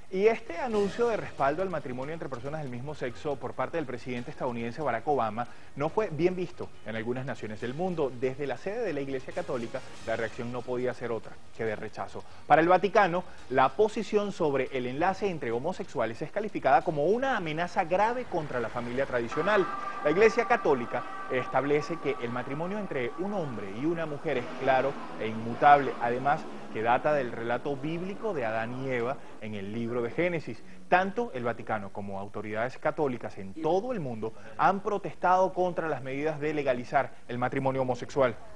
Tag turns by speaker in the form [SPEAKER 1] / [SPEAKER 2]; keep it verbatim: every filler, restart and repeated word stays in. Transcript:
[SPEAKER 1] Y este anuncio de respaldo al matrimonio entre personas del mismo sexo por parte del presidente estadounidense Barack Obama no fue bien visto en algunas naciones del mundo. Desde la sede de la Iglesia Católica, la reacción no podía ser otra que de rechazo. Para el Vaticano, la posición sobre el enlace entre homosexuales es calificada como una amenaza grave contra la familia tradicional. La Iglesia Católica establece que el matrimonio entre un hombre y una mujer es claro e inmutable, además que data del relato bíblico de Adán y Eva en el libro de Génesis. Tanto el Vaticano como autoridades católicas en todo el mundo han protestado contra las medidas de legalizar el matrimonio homosexual.